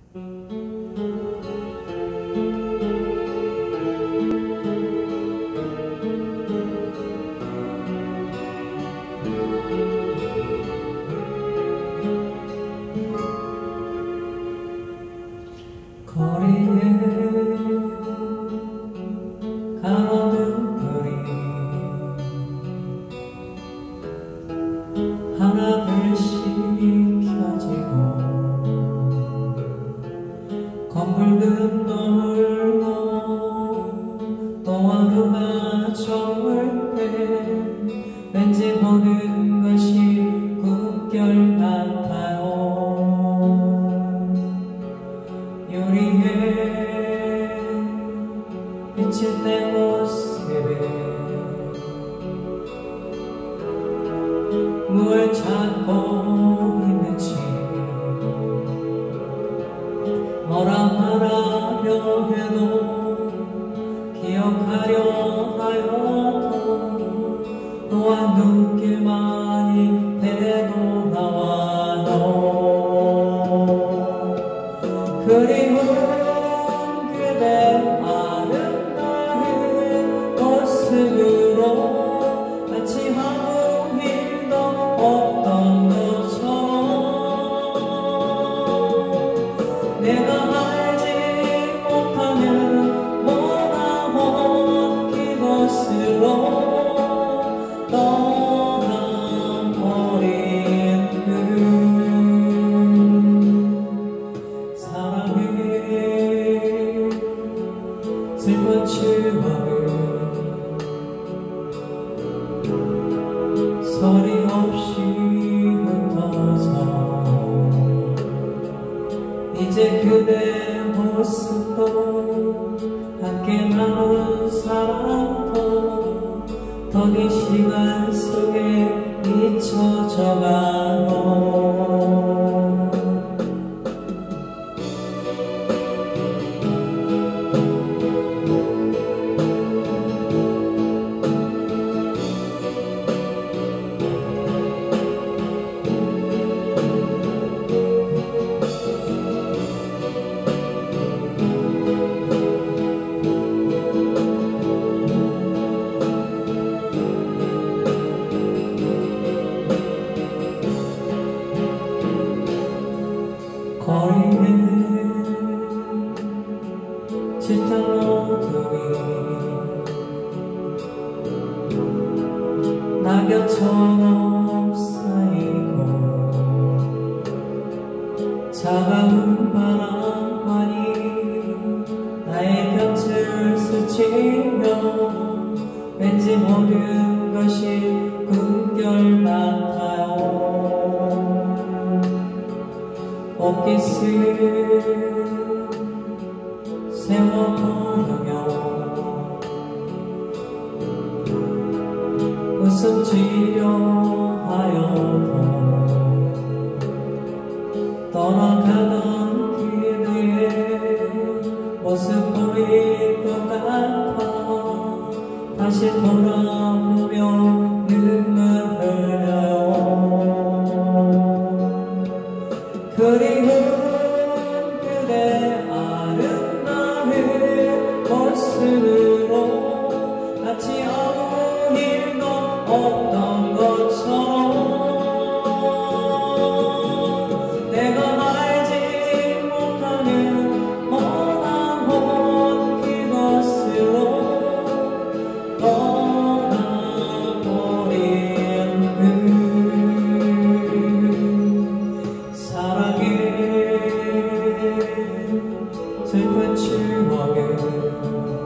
거리에 가로등 불이 하나둘씩 켜지고 검붉은 노을로 또 하루가 저물 때 왠지 모든 것이 꿈결 같아요. 유리에 비친 내 모습에 뭘 찾고 있는지 뭐라 말하려 해도 기억하려 하여도 또한 눈길만이 되돌아와요. 그리운 그대 아름다운 모습으로 마치 아무 일도 없던 것처럼 내가 알지 못하면 머나먼 그곳으로 떠나버린 슬픈 추억을 소리 없이 흩어져 이제 그대 모습도 함께 나눈 사랑도 더디 시간 속에 잊혀져가요. 거리에 짙은 어둠이 낙엽처럼 쌓이고 차가운 바람만이 나의 곁을 스치며 왠지 모든 것이 꿈결 같아요. 옷깃을 세워 걸으며 웃음 지려 하여도 떠나가던 그대의 모습 보일 것 같아 다시 돌아보며 눈물 흘려요. 그리운 그대 아름다운 모습으로 마치 아무 일도 없던 것처럼 내가 알지 못하는 머나먼 그곳으로 슬픈 추억을